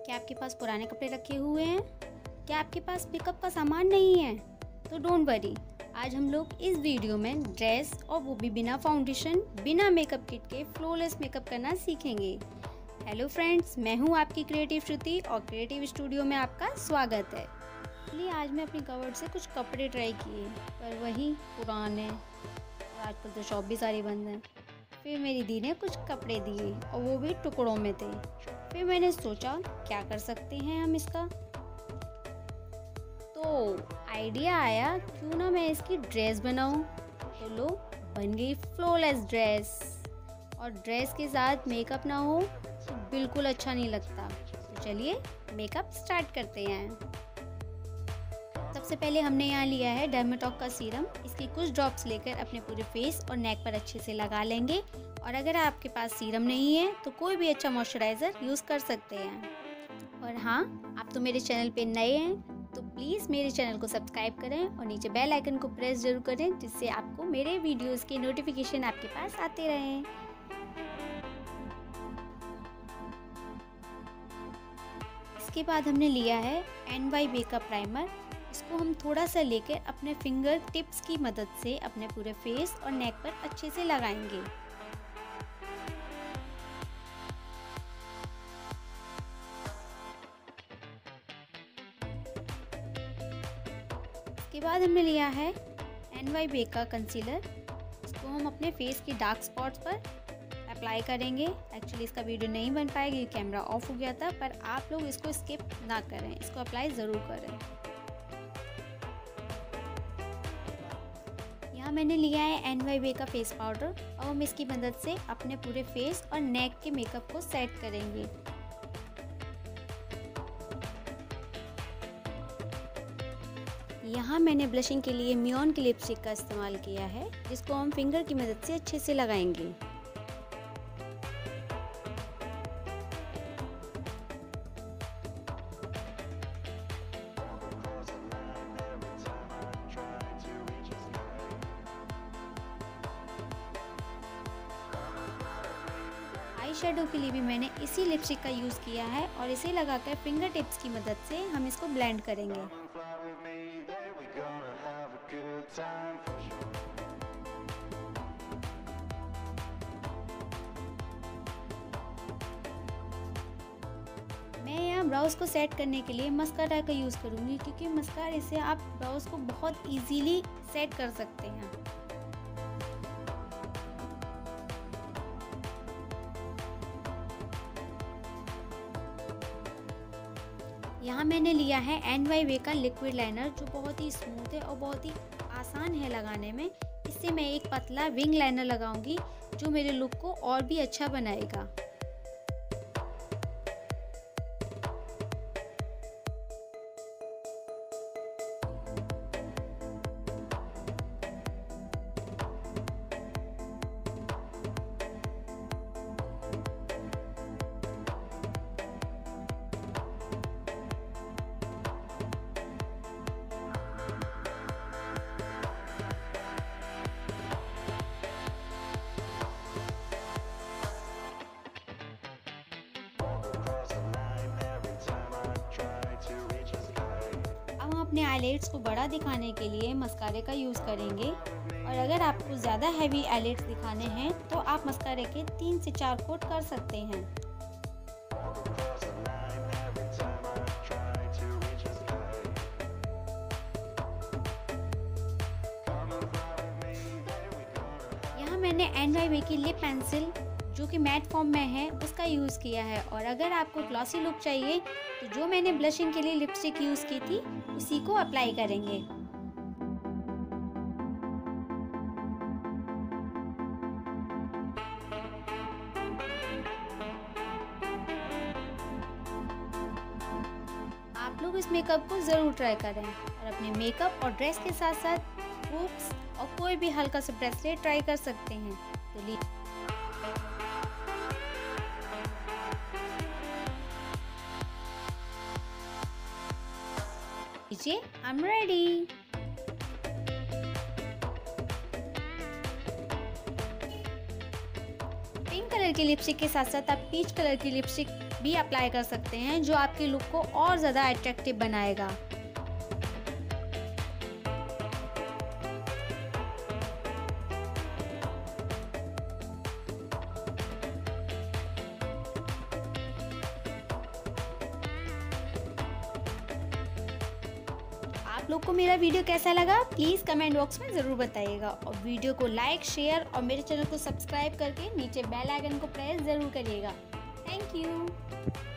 क्या आपके पास पुराने कपड़े रखे हुए हैं? क्या आपके पास मेकअप का सामान नहीं है? तो डोंट वरी, आज हम लोग इस वीडियो में ड्रेस और वो भी बिना फाउंडेशन, बिना मेकअप किट के फ्लॉलेस मेकअप करना सीखेंगे। हेलो फ्रेंड्स, मैं हूँ आपकी क्रिएटिव श्रुति और क्रिएटिव स्टूडियो में आपका स्वागत है। इसलिए आज मैं अपनी कवर्ड से कुछ कपड़े ट्राई किए, पर वही पुराने, और आजकल तो शॉप भी सारी बंद हैं। फिर मेरी दी ने कुछ कपड़े दिए और वो भी टुकड़ों में थे। फिर मैंने सोचा क्या कर सकते हैं हम इसका, तो आइडिया आया क्यों ना मैं इसकी ड्रेस बनाऊं। तो लो, बन गई फ्लॉलेस ड्रेस। और ड्रेस के साथ मेकअप ना हो तो बिल्कुल अच्छा नहीं लगता। तो चलिए मेकअप स्टार्ट करते हैं। सबसे पहले हमने यहाँ लिया है डर्माटॉक का सीरम। इसकी कुछ ड्रॉप्स लेकर अपने पूरे फेस और नेक पर अच्छे से लगा लेंगे। और अगर आपके पास सीरम नहीं है तो कोई भी अच्छा मॉइस्चराइज़र यूज़ कर सकते हैं। और हाँ, आप तो मेरे चैनल पे नए हैं तो प्लीज़ मेरे चैनल को सब्सक्राइब करें और नीचे बेल आइकन को प्रेस जरूर करें, जिससे आपको मेरे वीडियोस के नोटिफिकेशन आपके पास आते रहें। इसके बाद हमने लिया है NYB का प्राइमर। इसको हम थोड़ा सा लेकर अपने फिंगर टिप्स की मदद से अपने पूरे फेस और नेक पर अच्छे से लगाएंगे। इसके बाद हमने लिया है NYB का कंसीलर। इसको हम अपने फेस की डार्क स्पॉट्स पर अप्लाई करेंगे। एक्चुअली इसका वीडियो नहीं बन पाएगा, ये कैमरा ऑफ हो गया था, पर आप लोग इसको स्किप ना करें, इसको अप्लाई ज़रूर करें। यहाँ मैंने लिया है NYB का फेस पाउडर और हम इसकी मदद से अपने पूरे फेस और नेक के मेकअप को सेट करेंगे। यहाँ मैंने ब्लशिंग के लिए मियोन की लिपस्टिक का इस्तेमाल किया है, जिसको हम फिंगर की मदद से अच्छे से लगाएंगे। आई शेडो के लिए भी मैंने इसी लिपस्टिक का यूज़ किया है और इसे लगाकर फिंगर टिप्स की मदद से हम इसको ब्लेंड करेंगे। मैं यहाँ ब्राउज को सेट करने के लिए मस्कारा का यूज़ करूँगी, क्योंकि मस्कारा से आप ब्राउज को बहुत इजीली सेट कर सकते हैं। यहाँ मैंने लिया है NYB का लिक्विड लाइनर, जो बहुत ही स्मूथ है और बहुत ही आसान है लगाने में। इससे मैं एक पतला विंग लाइनर लगाऊंगी, जो मेरे लुक को और भी अच्छा बनाएगा। अपने आईलेट्स को बड़ा दिखाने के लिए मस्कारे का यूज़ करेंगे। और अगर आपको ज़्यादा हैवी आईलेट्स दिखाने हैं तो आप मस्कारे के 3 से 4 कोट कर सकते हैं। यहाँ मैंने NYB की लिप पेंसिल, जो कि मैट फॉर्म में है, उसका यूज़ किया है। और अगर आपको ग्लॉसी लुक चाहिए तो जो मैंने ब्लशिंग के लिए लिपस्टिक यूज़ की थी उसी को अप्लाई करेंगे। आप लोग इस मेकअप को ज़रूर ट्राई करें और अपने मेकअप और ड्रेस के साथ साथ हुक्स और कोई भी हल्का सा ब्रेसलेट ट्राई कर सकते हैं। तो लीजिए, I'm ready। पिंक कलर की लिपस्टिक के साथ साथ आप पीच कलर की लिपस्टिक भी अप्लाई कर सकते हैं जो आपके लुक को और ज़्यादा अट्रैक्टिव बनाएगा। आप लोग को मेरा वीडियो कैसा लगा प्लीज़ कमेंट बॉक्स में ज़रूर बताइएगा, और वीडियो को लाइक, शेयर और मेरे चैनल को सब्सक्राइब करके नीचे बेल आइकन को प्रेस ज़रूर करिएगा। Thank you.